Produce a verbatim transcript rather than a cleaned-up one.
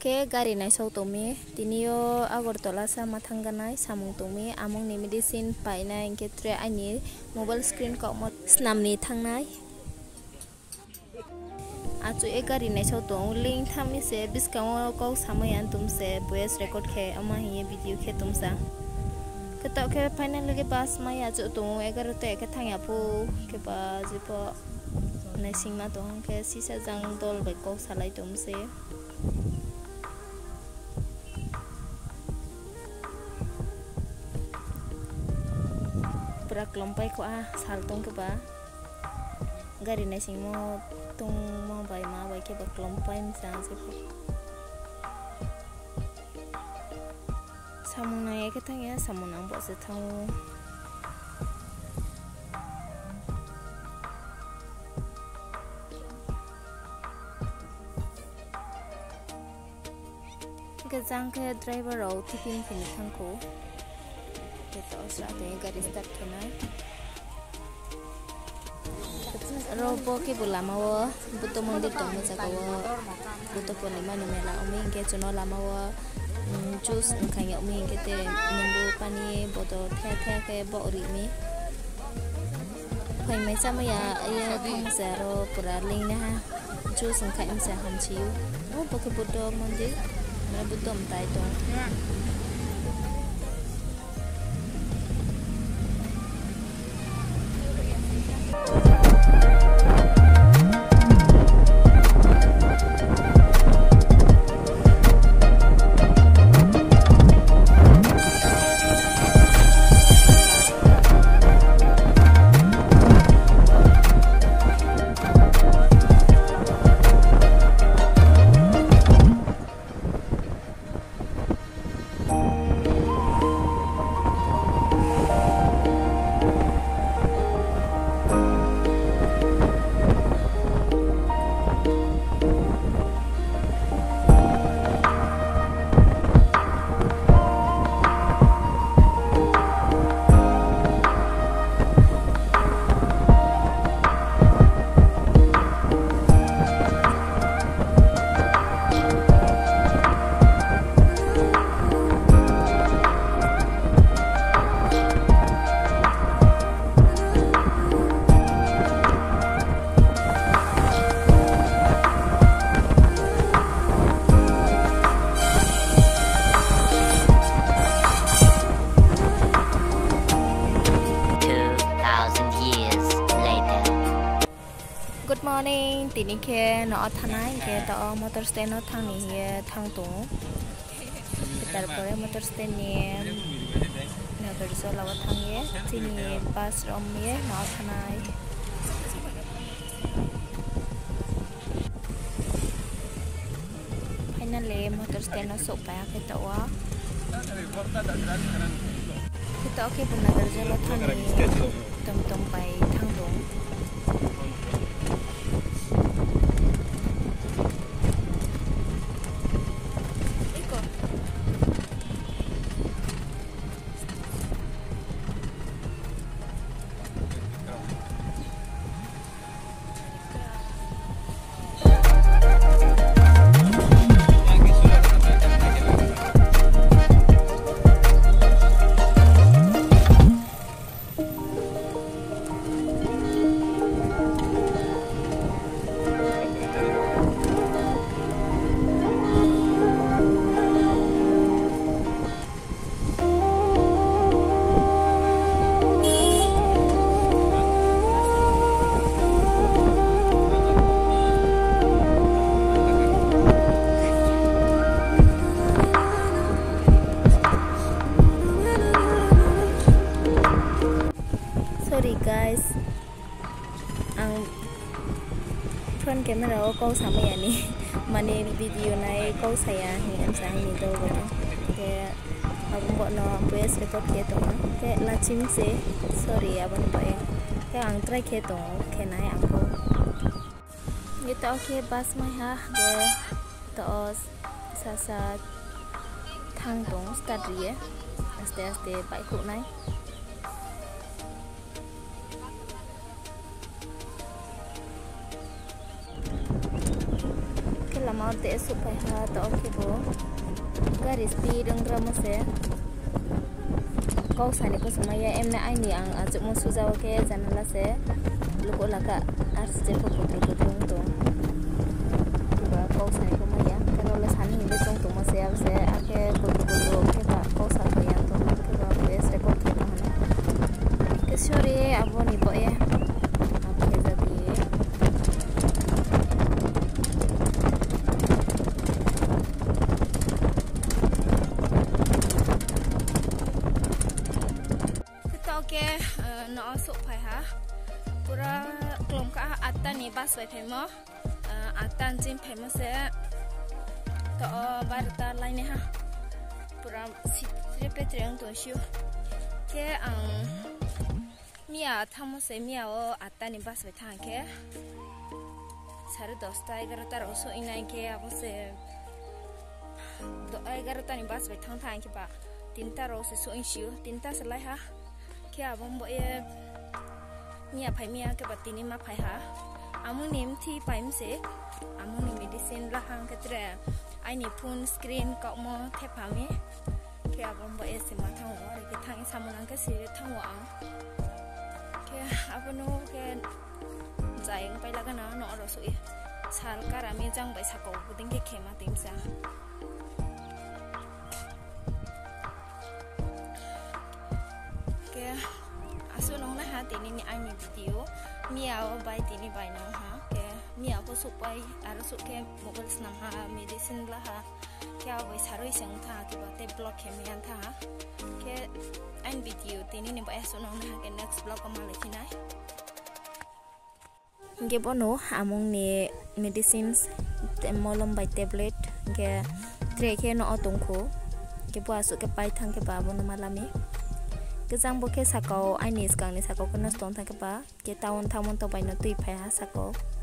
Ke gari nai sau tomi tinio Agartala sa Mathang ganai samung tomi among ni medicine pai nai ke tre ani mobile screen ko mo snam ni thangnai achu e gari nai sau tong link thami se biskamo ko samai an tum se voice record khe ama hi video khe tum sa ke ta ke final ke pas mai achu tong eleven te ke thangya pu ke pa jipo nai singma tong ke sisa jang dol bai ko salai tum se berak lompai ko ah saltong ke ba gari nai sing mo tung mo bai ma bai ke ba lompai misang se samung nai ke tang ya samung nang bo se thang ke jang ke driver ro tikin kini thang ko kita usah deh garis start kenai robo ke bulama wo buto mandir tong jaga wo buto ponima ni mela umi ke chuno lama wo jus khanya umi ke te nimbu pani boto the the ke bo ri mi phai mai sama ya ya thong zero pura ling na ha jus khanya sa ham chiu o bo ke buto mandir na buto mtai tong Good morning, tini ke no thanai ke to motor stand no thang ni he thang to tar pore motor stand ni na berso lawa thang ye tini bus rom ye no thanai finally motor stand no so pa ke to wa kita ke pun nagar jalo thang ni tom tom pai thang to Sorry guys, ang front camera ko sama ya nih, mana video naik kau saya yang saya ini tuh betul, kayak aku buat no voice record gitu mah, kayak lacim sih, sorry ya bang bayang, kayak ang try gitu, kayak naik aku, gitu oke bas mah ya, gue terus sasa tangtung start ya, aste-aste baik kok naik. mau te supaya ha to oke bo garis pi deng drama se kau sani ko semaya em na ai ni ang ajuk mu suja oke janala se luko laka ars je ko putru putru to ba kau sani ko maya kalau le sani ni tong to ma se ab se ake putru putru ke ba kau sa ko ya to ke ba voice record ke ba ke sore abo ni bo ya ake jadi oke no sok pai ha pura klom ka atta ni bas bai phemo atta jin phemo se to barta line ha pura sitre petreng to shu ke ang mia thamo se mia o atta ni bas bai thang ke sare dosta egarota ta ro so inai ke abo se do egarota ni bas bai thang thang ke ba tinta ro se so in shu tinta se lai ha kia bom bo e mia phai mia ke batini ma phai ha amu nim thi paim se amu ni medicine la hang ke tre ai ni phone screen ko mo the pha me kia bom bo e se ma thang wa ke thang samunang ke se thang wa kia abono ke jaing pai la kana no ro so e sal kara me jang bai sa ko buding ke khema tim sa aso nong na ha tini ni ani video miao bai tini bai nong ha ke miao ko su pai ar su ke mobile snam ha medicine la ha kya bai saroi seng tha ke ba te block ke mian tha ke an video tini ni bai aso nong na ha ke next blog ko ma lekinai ge bono among ni medicines molom bai tablet ke tre ke no otong ko ke bo aso ke pai thang ke ba bono malami Kezang boke sakau, ai ni skang ni sakau kena stone thang ke ba, ke tahun tahun to bai no tui pai ha sakau.